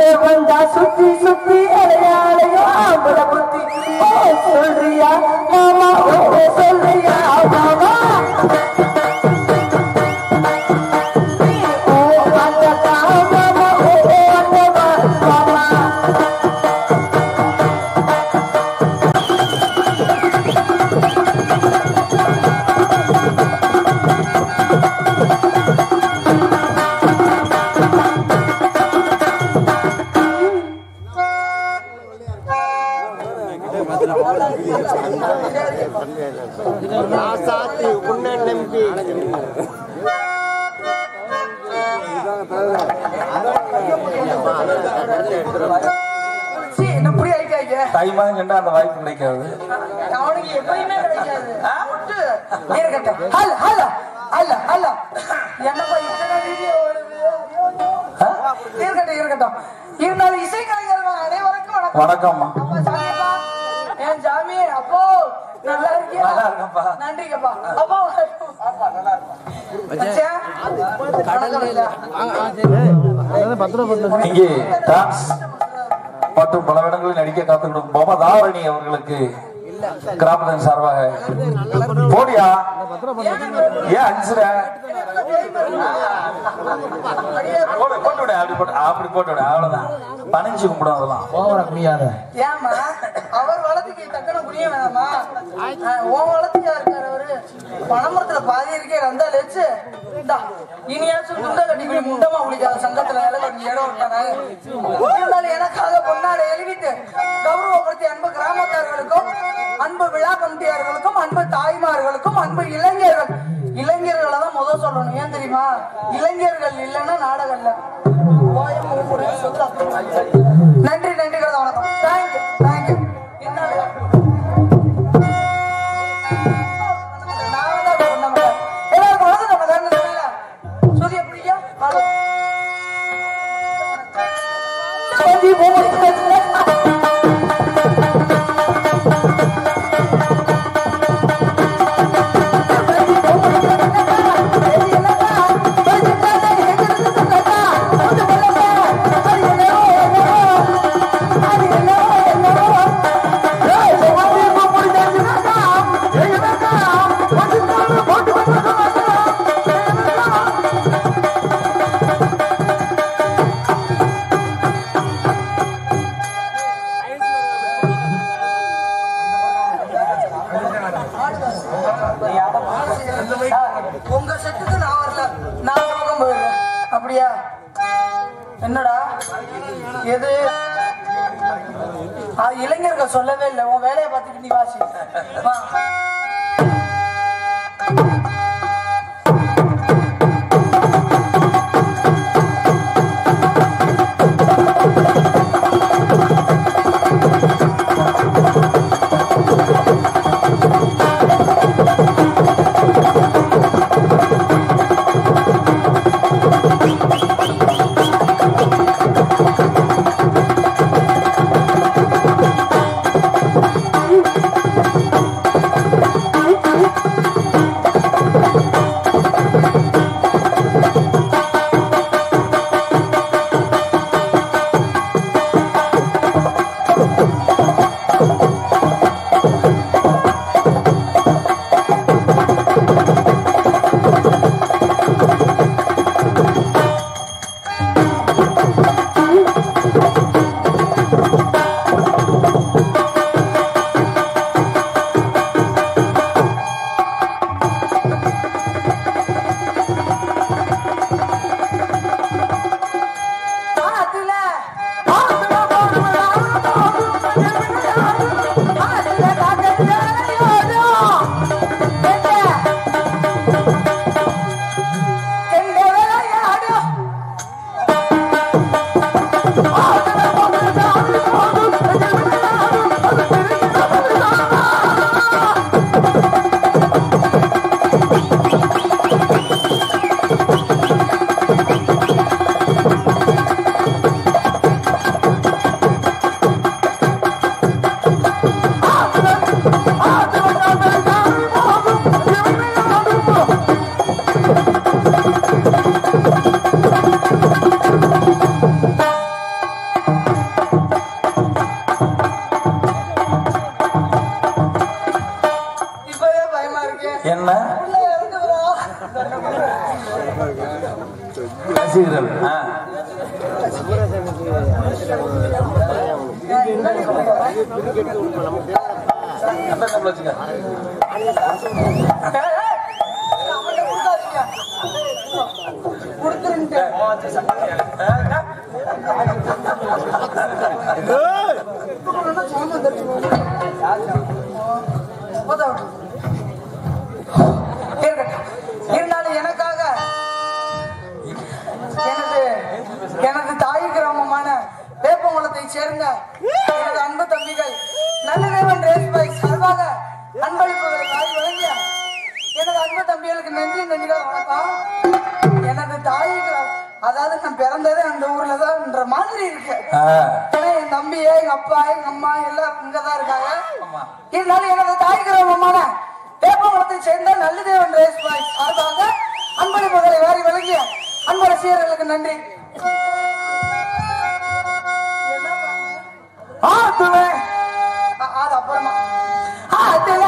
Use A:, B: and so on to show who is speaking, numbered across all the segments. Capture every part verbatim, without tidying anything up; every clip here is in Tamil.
A: வந்தா சுத்தி சுத்தி அலையாளையோ ஆம்பள புத்தி ஓ சொல்றியா மாமா ஓ சொல்றியா மாமா
B: டைமாங்கண்டா அந்த வாய்ப்பு கிடைக்காது.
A: அவனுக்கு எப்பயுமே கிடைக்காது. என்னப்பா இத்தனை வீடியோ இருக்கட்டும் இருக்கட்டும். இருந்தாலும் இசைக்கலைஞர்கள் அனைவருக்கும் வணக்கம். என் ஜாமி அப்போ நல்லா இருக்கியா?
B: நல்லா இருக்கேன்ப்பா.
A: நன்றிங்கப்பா. அப்போ
B: இங்கே டான்ஸ் மற்றும் பல இடங்களில் நடிக்க காத்துக்கொடும் பவதாரணி அவர்களுக்கு கிராமத்தின் சார்பாக போடியா ஏன் அஞ்சுற போட்டு விட அப்படி போட்டு அப்படி போட்டு விட அவ்வளவுதான். பணிஞ்சு கும்பிடும் அதெல்லாம் ஓவர முடியாது.
A: ஏமா அவர் வளர்த்துக்கு தக்கன புரிய வேணாமா? உன் வளர்த்துக்கா இருக்காரு அவரு. பணமரத்துல பாதி இருக்கே வந்தா லட்சு இனியாச்சும் முண்டை கட்டி குடி முண்டமா குளிக்காத சங்கத்துல இடம் விட்டாங்க. எனக்காக பொன்னாடை எழுதிட்டு கௌரவப்படுத்தி அன்பு கிராமத்தார்களுக்கும் அன்பு விழா கமிட்டியார்களுக்கும் அன்பு தாய்மார்களுக்கும் அன்பு இளைஞர்கள் இளைஞர்களை தான் முதல் சொல்லணும். ஏன் தெரியுமா? இளைஞர்கள் இல்லைன்னா நாடகம் இல்லை. நன்றி நன்றி கடந்த வணக்கம். Thank you thank you. எல்லாருக்கும் வணக்கம். நம்ம கருணை சூரிய பிடிக்கா உங்க செட்டுக்கு நான் வரல. நான் பக்கம் போயிடுறேன். அப்படியா? என்னடா எது இளைஞர்கள் சொல்லவே இல்லை. உன் வேலையை பார்த்துட்டு நீ வாசி.
B: அந்த கம்பளம் வச்சுக்க.
A: இருந்தாலும் எனக்காக எனது எனது தாய் கிராமமான வேப்பங்குளத்தை சேர்ந்த எனது அன்பு தம்பிகள் நல்லதேவன் ரேஸ் பைக் சார்பாக அன்பளிப்புகளை வாரி வழங்கிய எனது அன்பு தம்பிகளுக்கு நன்றி நன்றிகள் வணக்கம். எனது தாய் கிராமம், அதாவது நான் பிறந்ததே அந்த ஊர்ல தான்ன்ற மாதிரி இருக்கு. ஏன்னா என் தம்பியே, எங்க அப்பா, எங்க அம்மா எல்லாம் இங்கதான் இருக்காங்க. இருந்தாலும் எனது தாய் கிராமமான வேப்பங்குளத்தை சேர்ந்த நல்லதேவன் ரேஸ் பைக் சார்பாக அன்பளிப்புகளை வாரி வழங்கிய அன்பு ரசிகர்களுக்கு நன்றி. அது அப்புறமா அதுல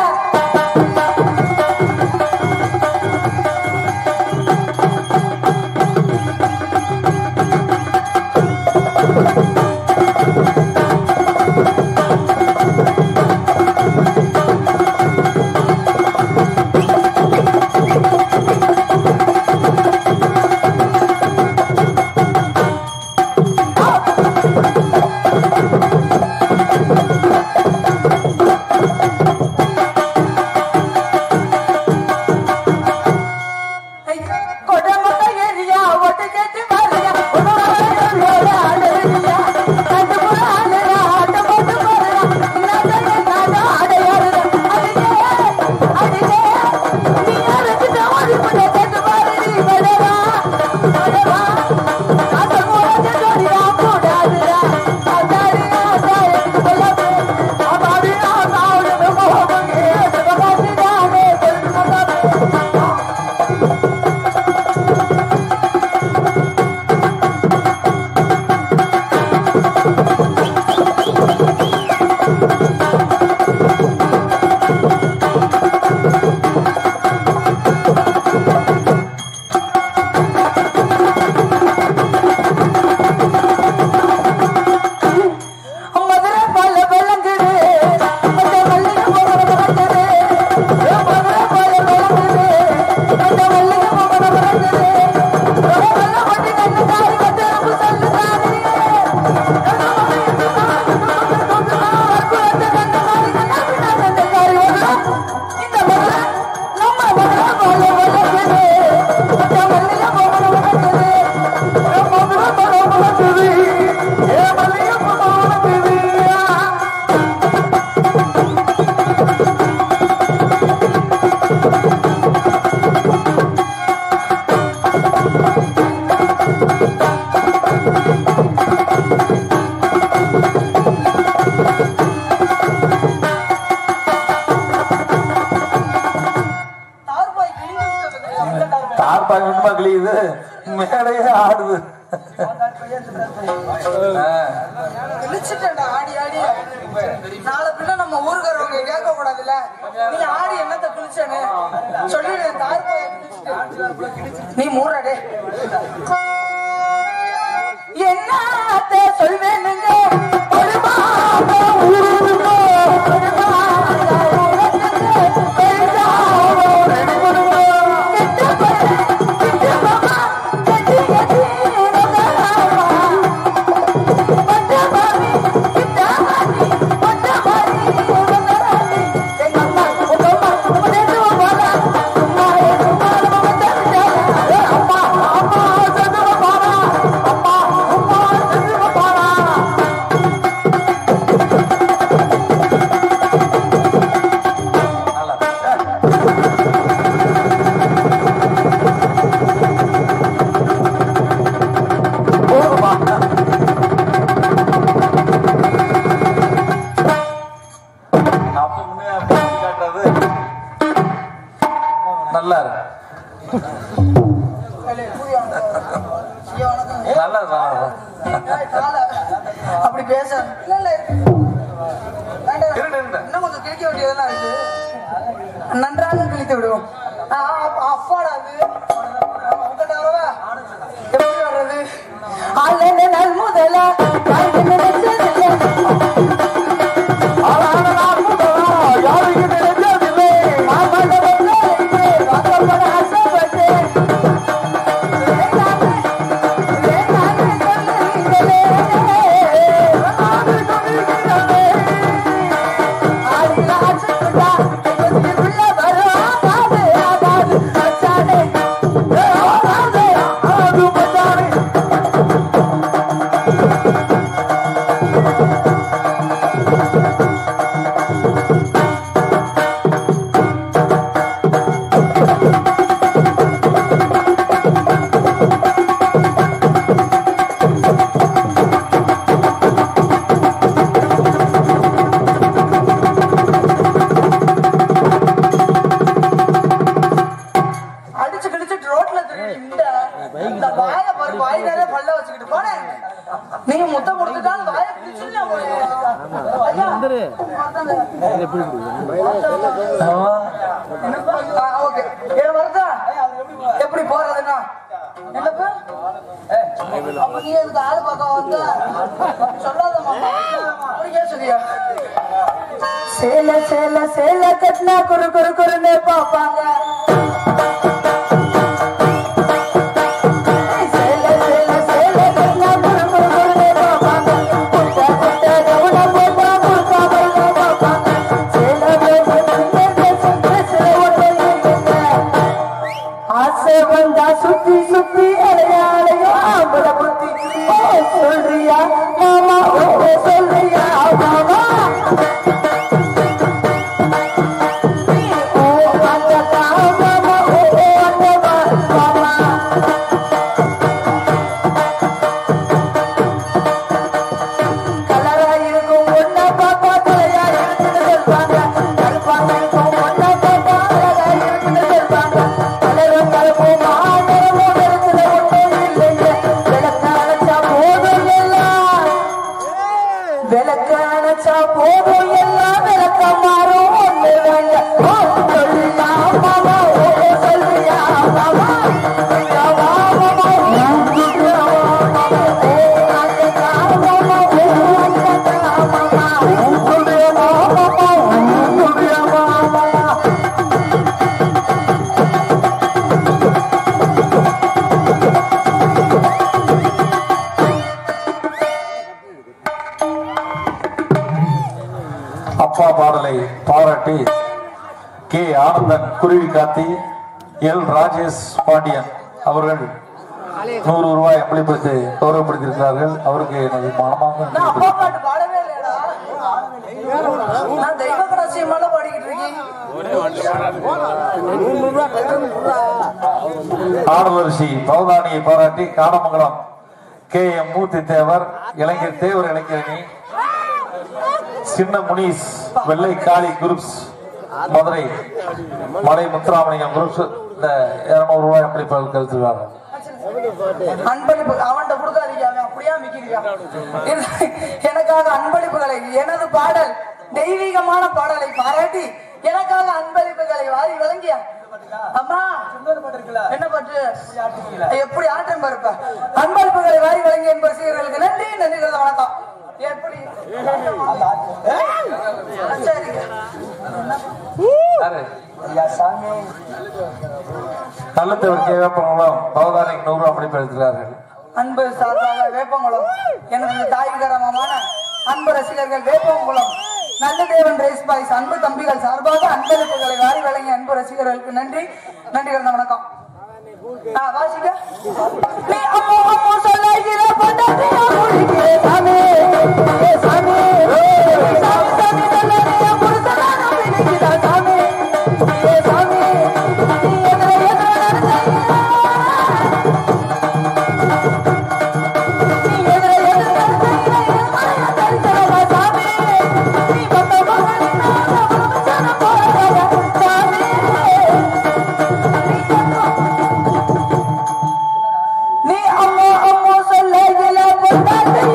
B: மேடையே ஆடுது.
A: ஆடி ஆடி நாளை பின்ன நம்ம ஊருக்காரவங்க கேட்க கூடாதுல்ல, நீ ஆடி என்னத்த குளிச்சேன்னு சொல்லிடு. நீ மூறாடே என்ன சொல்வேன்
B: நல்லா இருக்கு.
A: அப்படி பேச இன்னும் கொஞ்சம் கிழிக்க வேண்டியதெல்லாம் இருக்கு, நன்றாக கிழித்து விடுவோம். அப்பாடா எப்படி வர்றது? முதல நீங்க முத்தம் கொடுத்துட்டாலும் வாயை பிடிச்சிருந்தா எப்படி போறதுன்னா என்னப்பா அப்ப நீ எதுக்கு ஆளு பார்க்க வந்த சொல்லாத சரியா சேல சேல சேல கட்டினா குறு குறு குறுன்னு பாப்பாங்க சுத்தி சுத்தி அலையாளையோ ஆம்பளை புத்தி சொல்றியா மாமா சொல்றியா மாமா
B: அப்பா பாடலை பாராட்டி கே ஆனந்தன் குருவி காத்தி எல் ராஜேஷ் பாண்டியன் அவர்கள் நூறு ரூபாய் அம்பளிப்படுத்தி கௌரவப்படுத்தியிருக்கிறார்கள். அவருக்கு எனது மனமாக ஆடவரிசி பவதானியை பாராட்டி காடமங்கலம் கே எம் மூர்த்தி தேவர் இளைஞர் தேவர் இளைஞரணி சின்ன முனீஸ் வெள்ளை காளி குரூப்ஸ் மதுரை மலை முத்துராமலிங்கம் குரூப்ஸ் இந்த இருநூறு ரூபாய் அம்பளிப்பாளர் கருத்துருவாங்க.
A: அன்பளிப்பு அவன்கிட்ட கொடுக்காதீங்க, அவன் அப்படியா மிக்கிறான். எனக்காக அன்பளிப்புகளை எனது பாடல் தெய்வீகமான பாடலை பாராட்டி எனக்காக அன்பளிப்புகளை வாரி வழங்கிய அம்மா என்ன பட்டு எப்படி ஆட்டம் பாருப்ப அன்பளிப்புகளை வாரி வழங்கிய என் ரசிகர்களுக்கு நன்றி நன்றி வணக்கம். எப்படி
B: நல்லத்தவர் கே வேப்பங்குளம் பவதானிக்கு நூறு அம்பளிப்படுத்துகிறார்கள்.
A: அன்பு சார்பாக வேப்பங்குளம் எனது தாய்கரமான அன்பு ரசிகர்கள் வேப்பங்குளம் நல்லதேவன் ரேஸ் பாய்ஸ் அன்பு தம்பிகள் சார்பாக அன்பளிப்புகளை வாரி வழங்கிய அன்பு ரசிகர்களுக்கு நன்றி நன்றி கலந்த வணக்கம். வாசிக்க நீ அம்மோ அம்மோ சொல்லாகிற பொண்டாட்டியா முடிக்கிறே சாமி ஏ சாமி சாமி சாமி நல்லறிய புருஷனா நம்பிக்கிறா சாமி ஏ சாமி நீ எதிர எதிர நடந்தா நீ எதிர எதிர நடந்தா மாயா தரிசனமா சாமி நீ பத்த பகலினா பிரபஞ்சன போறதா சாமி நீ அம்மா அம்மா சொல்ல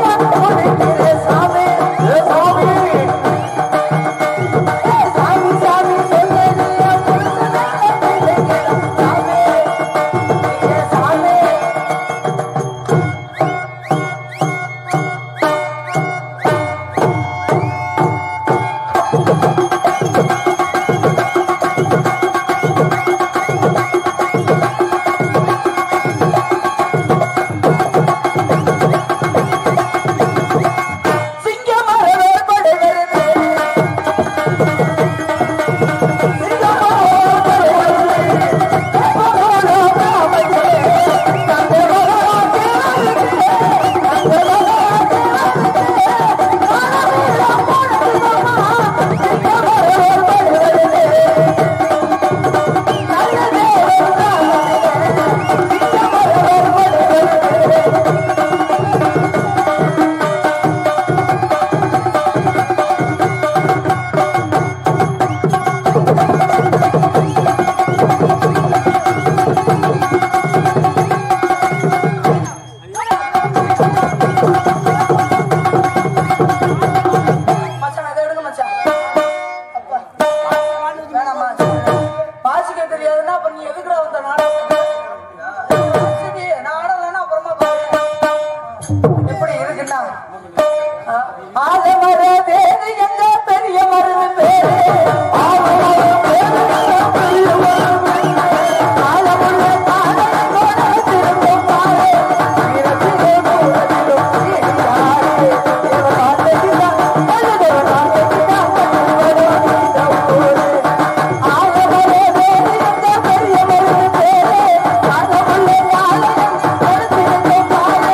A: ஆலமர வேறு எங்க பெரிய மருது பேரு ஆலமர வேறு எங்க பெரிய மருது ஆலமுள்ள காலத்தோட திரும்பும் பாரு இரத்திலே மூலத்திலும் யாரு தேவ காத்ததினா நல்ல தேவ காத்ததினா ஆலமர வேறு எங்க பெரிய மருது பேரு ஆலமுள்ள காலத்தோட திரும்பும் பாரு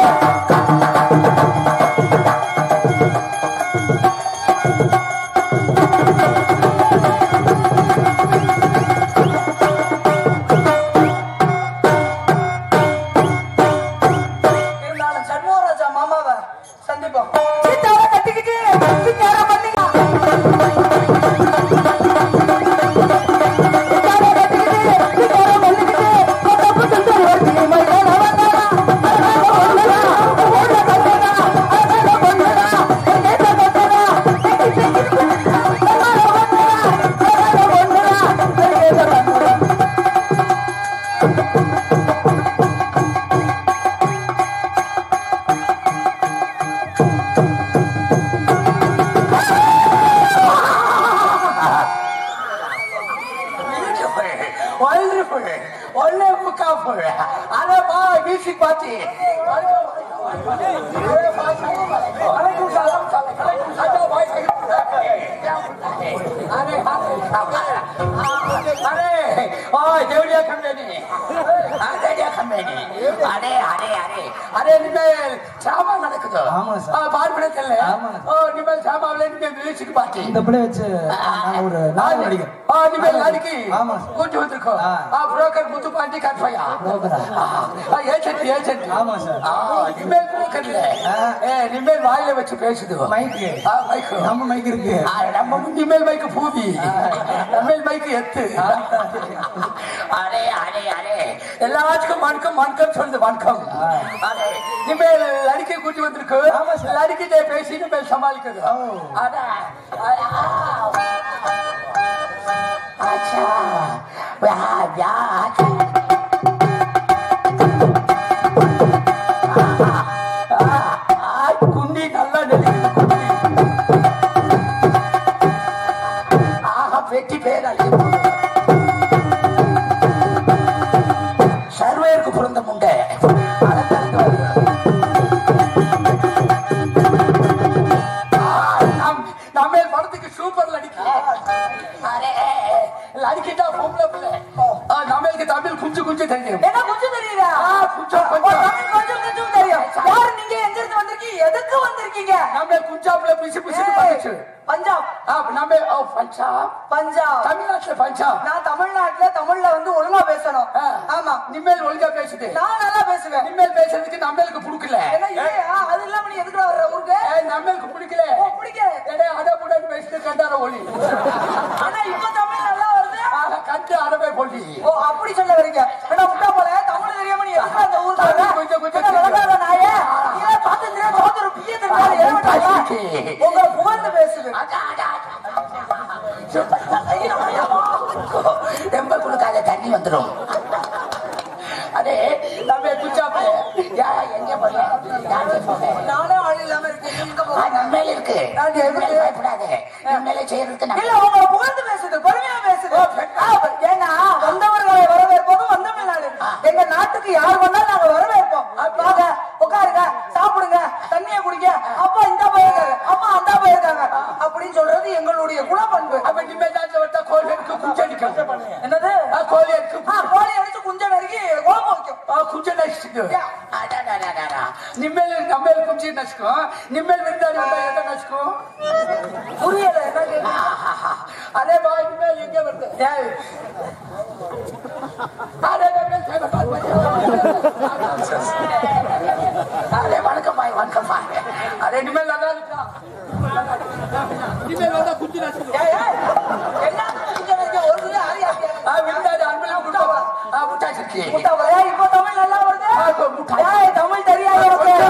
A: வாயில வச்சு பேசுது நம்ம மைக் இருக்கு நம்ம இனிமேல் மைக்கு பூதி நம்ம மைக்கு எத்து அரே அரே அரே எல்லாத்துக்கும் வணக்கம் வணக்கம் சொல்லுது வணக்கம் இனிமேல் லடிக்கை கூட்டி வந்திருக்கு லடிக்கிட்டே பேசி இனிமேல் சமாளிக்குது குண்டி நல்லா நெருங்குது குண்டி ஆஹா வெட்டி பேர் சர்வேருக்கு பிறந்த முண்டை நம்ம படத்துக்கு சூப்பர் லடிக்கி லடிக்கிட்டா பொம்பளை பிள்ளை நம்மளுக்கு தமிழ் குஞ்சு குஞ்சு தெரியும் என்ன குஞ்சு தெரியுதா கொஞ்சம் கொஞ்சம் கொஞ்சம் கொஞ்சம் தெரியும் யார் நீங்க எங்க இருந்து வந்திருக்கீங்க எதுக்கு வந்திருக்கீங்க நம்ம குஞ்சாப்ல பிசி பிசி பண்ணிச்சு பஞ்சாப் நம்ம பஞ்சாப் பஞ்சாப் தமிழ்நாட்டுல பஞ்சாப் நான் தமிழ்நாட்டுல தமிழ்ல வந்து ஒழுங்கா பேசணும் ஆமா நிம்மேல் ஒழுங்கா பேசுது நான் நல்லா பேசுவேன் நிம்மேல் பேசுறதுக்கு நம்மளுக்கு பிடிக்கல அது இல்லாம நீ எதுக்கு வர்ற ஊருக்கு நம்மளுக்கு பிடிக்கல பிடிக்கல அட புடன்னு பேசிட்டு கண்டார ஒளி ஆனா இப்ப தமிழ் நல்லா வருது கண்டு அரபை பொழி ஓ அப்படி சொல்ல வரீங்க ஏன்னா முட்டா போல தமிழ் தெரியாம நீ எதுக்கு அந்த ஊருக்கு கொஞ்சம் கொஞ்சம் வளர்க்காத நாயே நீ பார்த்து தெரியா சோதர பிய தெரியாத ஏமாட்டாங்க உங்க புகழ்ந்து பேசுது ரொம்ப குடுக்காத தண்ணி வந்துடும் அதே நம்ம குச்சாப்ப எங்க போல நானே ஆள் இல்லாம இருக்கேன் நம்ம இருக்கு பயப்படாது நம்மளே செய்யறதுக்கு இல்ல உங்க புகழ்ந்து பேசுது பொறுமையா பேசுது ஏன்னா வந்தவர்களை வரவேற்போம் வந்தமிழ்நாடு எங்க நாட்டுக்கு யார் வந்தாலும் நாங்க வரவேற்போம் வாங்க உட்காருங்க சாப்பிடுங்க தண்ணிய குடிங்க அப்பா இந்த போயிருக்காரு அம்மா அந்த போயிருக்காங்க அப்படின்னு சொல்றது எங்களுடைய குணப்பண்பு அப்ப நிம்மதியாக விட்டா கோழி எடுத்து குஞ்சு அடிக்கும் என்னது கோழி எடுத்து கோழி அடிச்சு குஞ்சை நறுக்கி குழம்பு வைக்கும் குஞ்சை நடிச்சுட்டு நிம்மேல் நம்மேல் குஞ்சு நச்சுக்கும் நிம்மேல் விருந்தாடி வந்தா என்ன நச்சுக்கும் புரியல அதே மாதிரி நிம்மேல் எங்க வருது அதே அதே வணக்கம் பாய் வணக்கம் பாய் அதே நிம்மேல் நல்லா இருக்கா நிம்மேல் வந்தா குஞ்சு நச்சுக்கும் தமிழ் தெரியாது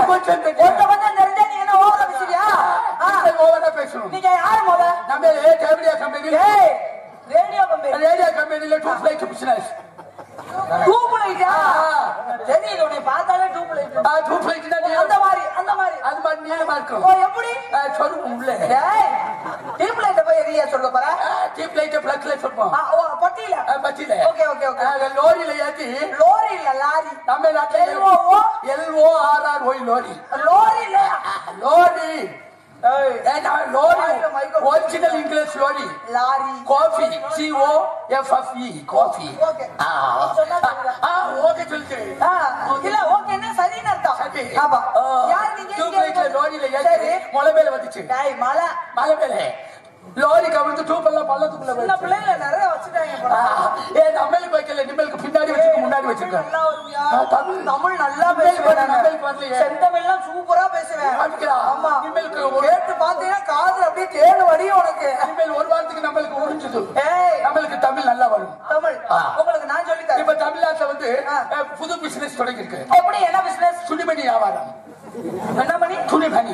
A: நீங்க யாரு முத நம்ம radio company radio company radio கம்பெனில டூ ஃபிளைட் பிசினஸ் டூப் லைட்டா தெரியுது உன்னை பார்த்தாலே டூப் லைட் டூப் லைட் அந்த மாதிரி அந்த மாதிரி அது மாதிரி நீளமா
C: இருக்கும்.
A: ஓ எப்படி
C: சொல்லுவோம் உள்ள
A: டீப் லைட்ட போய் எரியா சொல்ல போற
C: டீப் லைட் பிளக் லைட் சொல்லுவோம்.
A: ஓ பட்டியில
C: பட்டியில
A: ஓகே ஓகே ஓகே
C: லோரியில ஏத்தி
A: லோரி இல்ல லாரி
C: நம்ம நாட்டுல
A: L
C: O R R Y lorry
A: lorry இல்ல
C: lorry original English lorry
A: lorry
C: coffee C O F F E coffee
A: okay
C: okay சொல்லுங்க
A: இல்ல ஓகேன்னா சரின்னு அர்த்தம்
C: சரி
A: ஆமா
C: யார் நீங்க டூப் லைட்ல லோரியில ஏத்தி மலை மேல வந்துச்சு
A: டேய் மலை
C: மலை மேல லோரி கவிழ்ந்து டூப் எல்லாம் பள்ளத்துக்குள்ள
A: சின்ன பிள்ளைல நிறைய வச்சுட்டாங்க போடா
C: ஏ நம்மளுக்கு வைக்கல நிம்மலுக்கு பின்னாடி வச்சிருக்க முன்னாடி வச்சிருக்க
A: நல்லா வருவியா தமிழ் நல்லா பேசுவேன் செந்தமிழ்லாம் சூப்பரா பேசுவேன் ஆமா நிம்மலுக்கு கேட்டு பாத்தீங்கன்னா காதுல அப்படியே தேடு வடியும் உனக்கு
C: நிம்மல் ஒரு வாரத்துக்கு நம்மளுக்கு உறிஞ்சுது
A: ஏய்
C: நம்மளுக்கு தமிழ் நல்லா வரும்
A: தமிழ் உங்களுக்கு நான் சொல்லி தரேன்
C: இப்ப தமிழ்நாட்டுல வந்து புது பிசினஸ் தொடங்கி இருக்கு
A: எப்படி என்ன பிசினஸ்
C: துணிமணி வியாபாரம்
A: என்ன பண்ணி
C: துணிமணி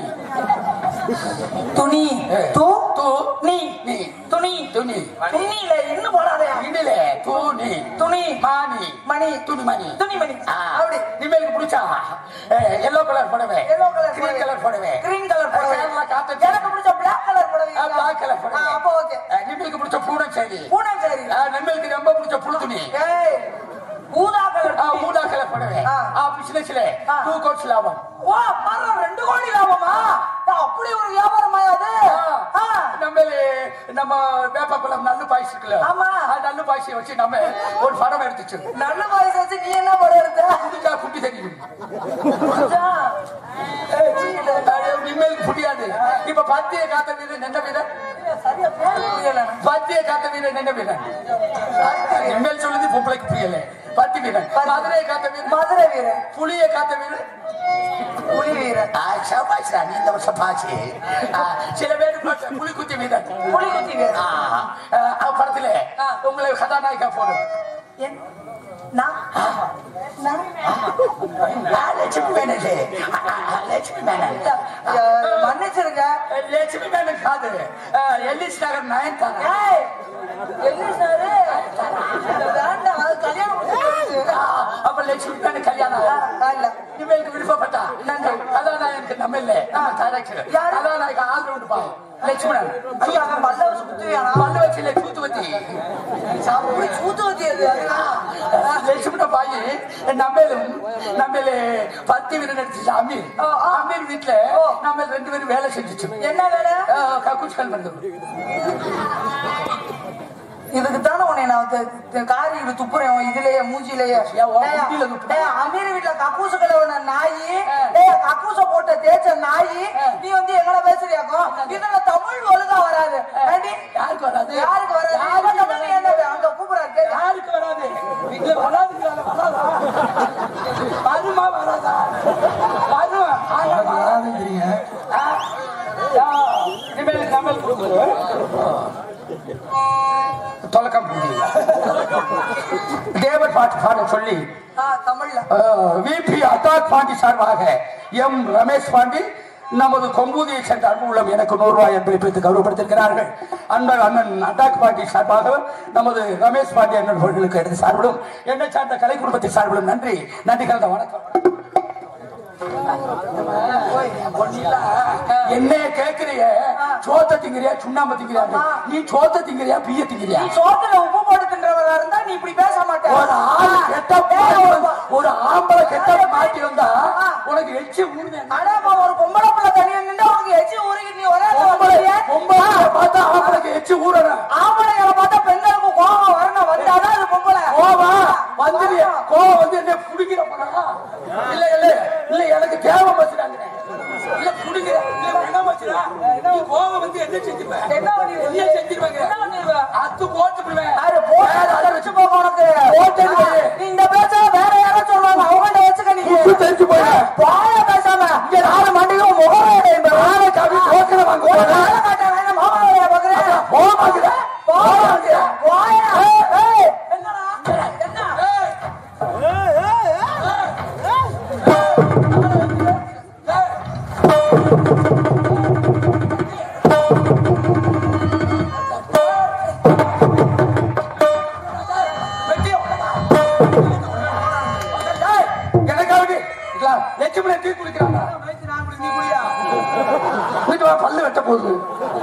A: துணி தூ
C: தூ
A: நீ
C: நீ
A: துணி
C: துணி
A: துணியில இன்னும் போடாதே
C: இடில துணி
A: துணி
C: மானி
A: மணி
C: துணிமணி
A: துணிமணி
C: அப்படி நிம்மலுக்கு பிடிச்சா எல்லோ கலர் புடவை
A: எல்லோ கலர்
C: கிரீன் கலர் புடவை
A: கிரீன் கலர் புடவை
C: கேரளா காத்து
A: எனக்கு பிடிச்ச பிளாக் கலர் புடவை
C: பிளாக் கலர் புடவை
A: அப்போ ஓகே
C: நிம்மலுக்கு பிடிச்ச பூனை சரி
A: பூனை சரி
C: நிம்மலுக்கு ரொம்ப பிடிச்ச புழு துணி
A: ஏய் ஊதா கலர்
C: ஊதா கலர் புடவை ஆ பிசினஸ்ல டூ கோட்ஸ் லாபம்
A: வா பாரு ரெண்டு கோடி லாபமா அப்படி ஒரு வியாபாரமா அது
C: நம்மளே நம்ம வேப்பக்குளம் நல்ல பாய்ஸ் இருக்குல்ல
A: ஆமா
C: நல்ல பாய்ஸை வச்சு நம்ம ஒரு படம் எடுத்துச்சு
A: நல்ல பாய்ஸ் வச்சு நீ என்ன படம் எடுத்த
C: குடிச்சா குட்டி தெரியும் நிம்மலுக்கு புரியாது இப்ப பத்திய காத்த வீரன் என்ன வீரன்
A: சரியா பேர் புரியல
C: பத்திய காத்த வீரன் என்ன வீரன் நிம்மல் சொல்லுது பொம்பளைக்கு புரியல பத்தி வீரன் மதுரை காத்த வீரன்
A: மதுரை வீரன்
C: புளிய காத்த வீரன்
A: புலி வீரன்
C: பாய்ச்சா நீ இந்த வருஷம் பாய்ச்சி சில பேர் புலி குத்தி வீரன்
A: புலி குத்தி வீரன்
C: படத்துல உங்களை கதாநாயகா போடும் லட்சுமி மேனன் லட்சுமி மேனன்
A: மன்னிச்சிருங்க
C: லட்சுமி மேனன் காது எல்லிஸ் நகர் நயன்தாரா அப்ப லட்சுமி மேனன் கல்யாணம் இல்ல இவளுக்கு விருப்பப்பட்டா நன்றி கதாநாயகனுக்கு நம்ம இல்ல கதாநாயக ஆள் ரவுண்ட் பா லட்சுமணன்
A: பல்ல வச்சு குத்துவியானா
C: பல்ல வச்சு இல்ல சூத்துவத்தி
A: அப்படி சூத்துவத்தி அது
C: லட்சுமண பாயி நம்மளும் நம்மள பத்து வீரர் நடிச்சு அமீர் அமீர் வீட்டுல நம்ம ரெண்டு பேரும் வேலை செஞ்சுச்சு
A: என்ன வேலை
C: கக்குச்கள் வந்து
A: இதுக்கு தானே உன்னை நான் காரி இது துப்புறேன் இதுலயே மூஞ்சிலேயே அமீர் வீட்டுல கக்கூச கலவன நாயி கக்கூச போட்ட தேய்ச்ச நாயி நீ வந்து எங்களை பேசுறியாக்கோ இதுல தமிழ் ஒழுங்கா வராது
C: யாருக்கு வராது
A: யாருக்கு வராது அங்க கூப்பிடாரு
C: யாருக்கு வராது இதுல வராது வருமா வராதா வரும் வராது தெரியும் தமிழ் தொலைக்கம் தேவர் பாட்டு பாட சொல்லி
A: தமிழ்ல
C: விபி அத்தாக் பாண்டி சார்பாக எம் ரமேஷ் பாண்டி நமது கொம்பூதியை சென்ற அன்பு உள்ளம் எனக்கு நூறு ரூபாய் என்பதை பிரித்து கௌரவப்படுத்திருக்கிறார்கள் அன்பர் அண்ணன் அத்தாக் பாண்டி சார்பாக நமது ரமேஷ் பாண்டி அண்ணன் அவர்களுக்கு எடுத்து சார்பிலும் என்னை சார்ந்த கலை குடும்பத்தை சார்பிலும் நன்றி நன்றி கலந்த வணக்கம் என்ன கேக்குறிய சோத்த திங்கிறியா சுண்ணாம்பு திங்கிறியா நீ சோத்த திங்கிறியா பிய திங்கிறியா
A: நீ சோத்துல உப்பு போட்டு தின்றவரா இருந்தா நீ இப்படி பேச மாட்டே
C: ஒரு ஆள் கெட்ட ஒரு ஆம்பளை கெட்ட மாட்டி வந்தா உனக்கு எச்சி ஊடுது
A: அடாமா ஒரு பொம்பளை பிள்ளை தனியா நின்று உனக்கு எச்சி ஊறிக்கு நீ ஒரே
C: பொம்பளை பார்த்தா ஆம்பளைக்கு எச்சி ஊறணும்
A: ஆம்பளைகளை பார்த்தா பெண்களுக்கு கோபம் வரணும் வந்தாதான் அது பொம்பளை
C: கோபம் வந்து கோபம் வந்து என்ன புடிக்கிற போனா இல்ல இல்ல இல்ல எனக்கு தேவை வச்சுட்டாங்க இல்ல புடிக்கிற இல்ல வேணாம் வச்சுடா நீ கோபம் வந்து என்ன செஞ்சிருப்ப
A: என்ன பண்ணி
C: என்ன செஞ்சிருவாங்க
A: என்ன பண்ணிருவ
C: அத்து போட்டு விடுவேன்
A: அது போட்டு அத வச்சு போக உனக்கு
C: போட்டு
A: நீ இந்த பேச்ச வேற யாரோ சொல்றாங்க அவங்கள்ட்ட வச்சுக்க நீ
C: புத்து தெரிஞ்சு போய்
A: பாய பேசாம இங்க நாலு மண்டியும் முகரோட இந்த
C: நாளை கவி போக்குற வாங்க
A: நாளை காட்ட வேணாம் மாமாவையா பாக்குறேன்
C: போக மாட்டேன் போக மாட்டேன்
A: போயா என்னடா என்ன
C: எனக்காக லட்சுமணன் தீ குளிக்கிறாங்க
A: நீ குடியா
C: அங்கிட்டு வா, பல்லு வெட்ட போகுது.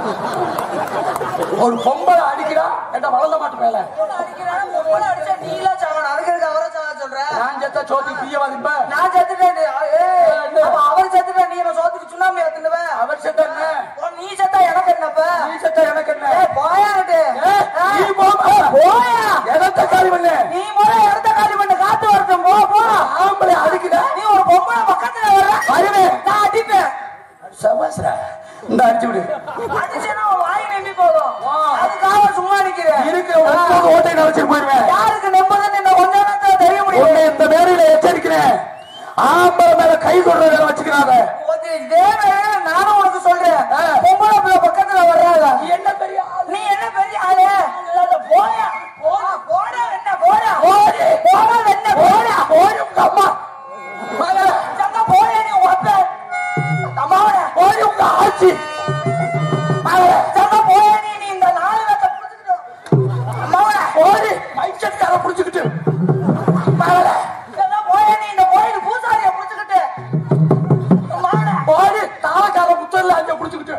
C: ஒரு பொம்பளை அடிக்கிறா என்ன வளர்ந்த மாட்டு மேல
A: நீலா சாவணும் அதுக்கு அவரை சாவ சொல்ற
C: நான் செத்தா சோத்துக்கு தீய வாதிப்ப
A: நான் செத்துட்டேன் அவர் செத்துட்டா நீ என்ன சோத்துக்கு சுண்ணாம்பு ஏத்துனுவேன்
C: அவர் செத்தா என்ன
A: நீ செத்தா எனக்கு என்னப்ப
C: நீ செத்தா எனக்கு என்ன
A: போயாட்டு
C: நீ போயா இடத்த காலி பண்ணு
A: நீ போல இடத்த காலி பண்ணு காத்து வரட்டும் போ போ
C: ஆம்பளை அடிக்குதா
A: நீ ஒரு பொம்பளை பக்கத்துல வர
C: வருவேன்
A: நான் அடிப்பேன்
C: சபாஸ்ரா இந்த அடிச்சு விடு
A: அடிச்சேன்னா வாய் நம்பி போதும் அதுக்காக சும்மா நிக்கிறேன்
C: இருக்கிற ஒன்பது ஓட்டை நினைச்சு போயிருவேன்
A: யாருக்கு நம்பதுன்னு என்ன கொஞ்ச நேரத்துல தெரிய முடியும்
C: இந்த மேடையில எச்சரிக்கிறேன் ஆம்பளை மேல கை சொல்ற வேலை வச்சுக்கிறாங்க
A: நானும் உனக்கு சொல்றேன் பொம்பளை பிள்ளை பக்கத்துல வர்றாங்க என்ன பெரிய நீ என்ன பெரிய ஆளு போயா போட என்ன போடா போட என்ன போடா
C: போயும் அம்மா
A: சங்க போய நீ ஒத்த அம்மாவோட
C: போய் உங்க ஆட்சி
A: சங்க போய நீ நீ இந்த நாலு பேர்த்த புடிச்சுக்கிட்டு அம்மாவோட
C: போய் மைக்கெட்கார புடிச்சுக்கிட்டு
A: சங்க போய நீ இந்த கோயில் பூசாரிய புடிச்சுக்கிட்டு அம்மாவோட
C: போய் தாளக்கார புத்தர்ல அங்க புடிச்சுக்கிட்டு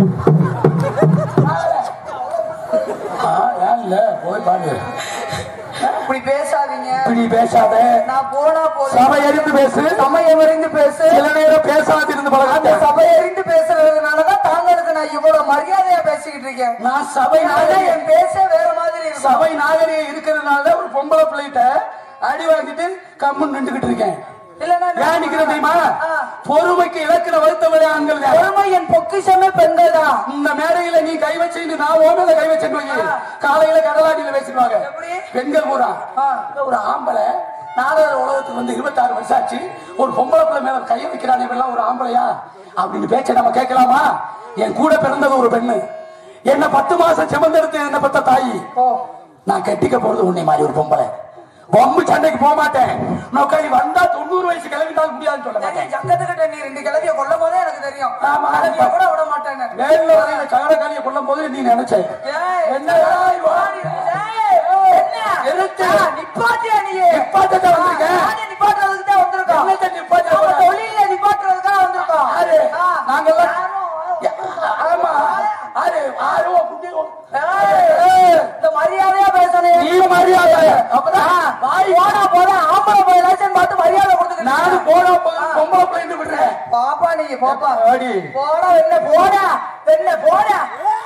C: இல்ல போய் பாரு
A: இப்படி பேசாதீங்க
C: இப்படி பேசாத
A: நான் போனா போதும்
C: சபை எறிந்து பேசு
A: சமயம் அறிந்து பேசு
C: சில நேரம் பேசாது இருந்து
A: அந்த
C: பழகாத
A: சபை அறிந்து பேசுறதுனாலதான் தாங்களுக்கு நான் இவ்வளவு மரியாதையா பேசிக்கிட்டு இருக்கேன்
C: நான் சபை
A: ஆனா
C: நாகரிகம்
A: என் பேச வேற மாதிரி இருக்கும்
C: சபை நாகரிகம் இருக்கிறதுனால ஒரு பொம்பளை பிள்ளைகிட்ட அடி வாங்கிட்டு கம்முன்னு நின்றுகிட்டு இருக்கேன்
A: இல்லன்னா
C: ஏன் நிக்கிறேன் தெரியுமா
A: ஆ.
C: பொறுமைக்கு இலக்கிற வருத்தவரே ஆண்கள் தான்.
A: பொறுமை என் பொக்கிஷமே பெண்கள் தான்
C: இந்த மேடையில நீ கை வச்சு நான் ஓமையில கை வச்சுட்டு வை. காலையில கடலாடியில பேசிடுவாங்க
A: எப்படி?
C: பெண்கள் பூரா
A: ஆ.
C: ஒரு ஆம்பளை நாடக உலகத்துக்கு வந்து இருபத்தாறு வருஷம் ஆச்சு ஒரு பொம்பளை பிள்ளை மேல கை வைக்கிறானே இவெல்லாம் ஒரு ஆம்பளையா அப்படின்னு பேச்ச நம்ம கேட்கலாமா? என் கூட பிறந்தது ஒரு பெண்ணு, என்ன பத்து மாசம் செமந்தெடுத்து என்ன பத்த தாயி.
A: ஓ
C: நான் கட்டிக்க போறது உன்னை மாதிரி ஒரு பொம்பளை. பொம்பு சண்டைக்கு போக மாட்டேன். நோக்கி வந்தா தொண்ணூறு வயசு கிளம்பிட்டாலும் முடியாதுன்னு சொல்ல மாட்டேன்.
A: ஜங்கத்துக்கிட்ட நீ ரெண்டு கிளவிய கொல்லும் போதே எனக்கு தெரியும்.
C: ஆமா.
A: கிளவிய கூட விட மாட்டேன்னு.
C: வேலையில வரையில கவலைக்காலியை கொல்லும் போது நீ நினைச்ச
A: ஏய்,
C: என்ன
A: ஏய், என்ன?
C: எதுக்கு?
A: ஆ, நிப்பாட்டியா நீ?
C: நிப்பாட்டத்தான் வந்திருக்கேன்.
A: நானே நிப்பாட்டுறதுக்கு தான் வந்திருக்கோம்.
C: என்னத்தை நிப்பாட்ட
A: நம்ம
C: போற?
A: தொழில்ல நிப்பாட்டுறதுக்காக வந்திருக்கோம்.
C: யாரு?
A: ஆ,
C: நாங்கெல்லாம்
A: யாரும்
C: ஆமா ஆறு ஆறு குட்டி
A: ஏய், ஏய், இந்த மரியாதையா பேசணும்.
C: நீ மரியாதை அப்பதான்
A: வாய் போனா போனா ஆம்பளை போய் லைசன் பார்த்து மரியாதை கொடுத்துக்கிட்டு
C: நானும் போனா போது பொம்பளை பிள்ளைன்னு விடுறேன்.
A: பாப்பா நீங்க பாப்பா
C: அடி
A: போடா என்ன போடா என்ன போடா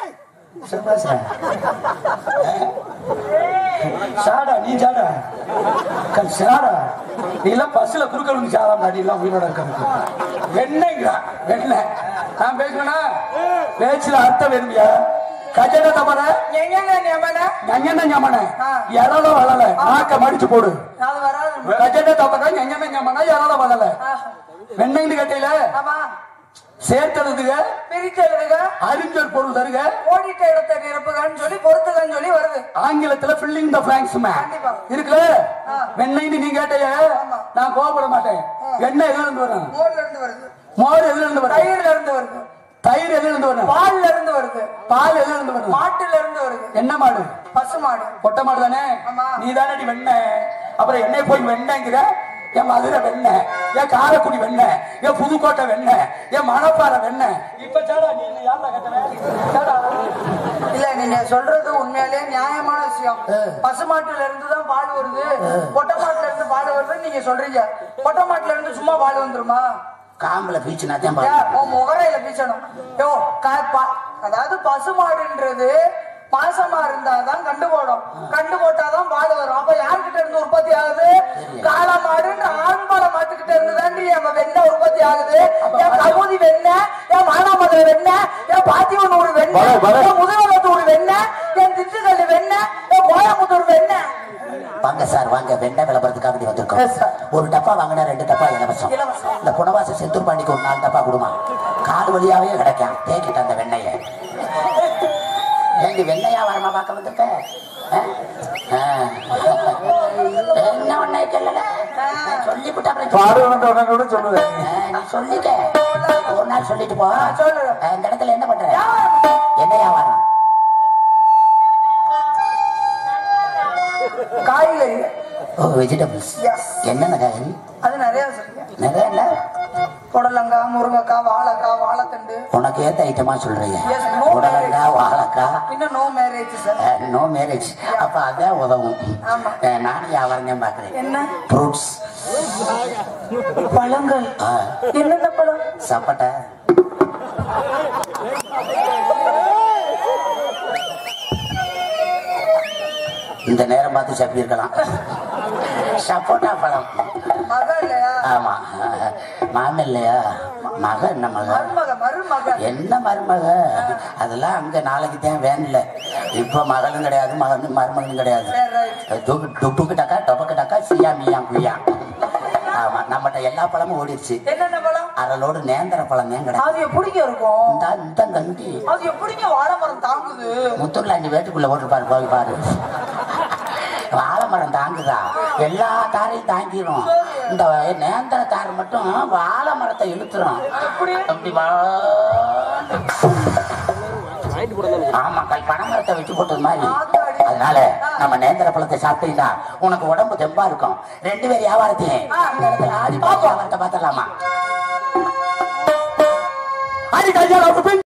C: சாடா நீ சாடா கல் சாடா நீ எல்லாம் பஸ்ல குறுக்க சாதாம் அடி எல்லாம் உயிரோட இருக்கிறது வெண்ணைங்கிறா வெண்ணெய் நான் பேசுவேனா பேச்சுல அர்த்தம் வேணுமியா கஜன தமன
A: எங்கங்க ஞாபன
C: ஞான ஞாபன எரள வளல நாக்க மடிச்சு போடு
A: அது வராது
C: கஜன தமன ஞான ஞாபன எரள வளல வெண்ணைன்னு கேட்டையில
A: ஆமா
C: சேர்த்தெழுதுக
A: பிரித்தெழுதுக
C: அறிஞர் பொருள் தருக
A: ஓடிட்ட இடத்தை நிரப்புகன்னு சொல்லி பொறுத்துகன்னு சொல்லி வருது
C: ஆங்கிலத்துல ஃபில்லிங் த பிளாங்க்ஸ்
A: கண்டிப்பா.
C: இருக்குல்ல வெண்ணெய்னு நீ கேட்டைய
A: ஆமா.
C: நான் கோவப்பட மாட்டேன். வெண்ணெய் எதுல இருந்து வரும்?
A: மோர்ல இருந்து வருது
C: மோர் எதுல இருந்து வரும்?
A: தயிர்ல இருந்து வருது
C: தயிர் எதுல இருந்து வரும்?
A: பால்ல இருந்து வருது
C: பால் எதுல இருந்து வரும்?
A: மாட்டுல இருந்து வருது
C: என்ன மாடு?
A: பசு மாடு
C: பொட்டை மாடு தானே?
A: ஆமா.
C: நீ தானடி வெண்ணெய். அப்புறம் எண்ணெய் போய் வெண்ணெய்ங்கிற என் மதுரை வெண்ணெய், என் காரைக்குடி வெண்ணெய், என் புதுக்கோட்டை வெண்ணெய், என் மணப்பாறை வெண்ணெய். இப்ப சாடா நீ யாரா கட்டல
A: இல்ல நீங்க சொல்றது உண்மையிலேயே நியாயமான விஷயம். பசுமாட்டுல இருந்து தான் பால் வருது, பொட்டை மாட்டுல இருந்து பால் வருதுன்னு நீங்க சொல்றீங்க. பொட்டை மாட்டுல இருந்து சும்மா பால் வந்துருமா?
C: காம்பல பீச்சுனா தான்
A: உன் முகரையில பீச்சணும். யோ கா- பா- அதாவது பசுமாடுன்றது பாசமா இருந்தாதான் கண்டு போடும், கண்டு போட்டாதான் பால் வரும். அப்ப யாருக்கிட்ட இருந்து உற்பத்தி ஆகுது? காளை மாடுன்ற ஆண்பால மாட்டுக்கிட்ட இருந்து தாண்டி நம்ம வெண்ணெய் உற்பத்தி ஆகுது. என் கமுதி வெண்ணெய், என் மானாமதுரை வெண்ணெய், என் பாத்தியனூர் வெண்ணெய், என் முதலவத்தூர் வெண்ணெய், என் திட்டுக்கல்லி வெண்ணெய், என் கோயம்புத்தூர் வெண்ணெய்.
D: வாங்க சார் வாங்க வெண்ணெய் விளம்பரத்துக்காக வந்திருக்கோம். ஒரு டப்பா வாங்கினா ரெண்டு டப்பா இலவசம்.
A: இலவசம்.
D: இந்த புனவாச செந்தூர் பாண்டிக்கு ஒரு நாலு டப்பா கொடுமா, கால் வழியாவே கிடைக்கும். தேக்கிட்ட அந்த வெண்ணெய ஏண்டி வெண்ணையா வரமா பார்க்க வந்திருக்க? என்ன ஒண்ணே சொல்லல சொல்லிவிட்டா
B: பாடுவனோட சொல்லுவேன்.
D: நீ சொல்லிட்ட ஒரு நாள் சொல்லிட்டு போ.
A: சொல்லு.
D: இந்த இடத்துல என்ன பண்ற? என்னையா வரும்?
A: காய்கறி.
D: ஓ வெஜிடபிள்ஸ்.
A: Yes.
D: என்னென்ன காய்கறி?
A: அது நிறைய சொல்லுங்க.
D: நிறைய இல்ல
A: புடலங்காய் முருங்கைக்காய் வாழைக்காய் வாழைத்தண்டு.
D: உனக்கு ஏத்த ஐட்டமா சொல்றீங்க?
A: Yes, no
D: புடலங்காய் வாழைக்காய்
A: இன்னும் no marriage sir.
D: No marriage. அப்ப அதான் உதவும்.
A: ஆமா.
D: அஹ், நானும் வியாபாரம் பாக்குறேன்.
A: என்ன
D: ஃப்ரூட்ஸ்
A: பழங்கள்? என்னென்ன பழம்?
D: சப்பட்டை, இந்த நேரம் பார்த்து சப்பி இருக்கலாம். சப்போட்டா பழம்.
A: மக இல்லையா?
D: ஆமா. மாமன் இல்லையா? மக என்ன மக?
A: மருமக மருமக.
D: என்ன மருமக? அதெல்லாம் அங்க நாளைக்கு தான் வேன்ல. இப்ப மகளும் கிடையாது, மகனும் மருமகனும் கிடையாது. டுப்புக்கு டக்கா டொபக்கு டக்கா சியா மியா குய்யா. ஆமா, நம்மகிட்ட எல்லா பழமும் ஓடிடுச்சு.
A: என்னென்ன பழம்?
D: அரலோடு நேந்திர பழம் தான் கிடையாது.
A: அது எப்படிங்க இருக்கும்?
D: இந்த இந்த கண்டி
A: அது எப்படிங்க வாழை மரம் தாங்குது?
D: முத்தூர்ல அஞ்சு வேட்டுக்குள்ள ஓட்டுப்பாரு, போய் பாரு. வாழை மரம் தாங்குதா? எல்லா தாரையும் தாங்கிரும். இந்த நேந்திர தாரை மட்டும் வாழை மரத்தை இழுத்துரும். அப்படி வா. ஆமா, கை பனைமரத்தை வச்சு போட்டது மாதிரி. அதனால நம்ம நேந்திர பழத்தை சாப்பிட்டீங்கன்னா உனக்கு உடம்பு தெம்பா இருக்கும். ரெண்டு பேர் வியாபாரத்தையும் இந்த இடத்துல ஆடி வியாபாரத்தை பார்த்துடலாமா?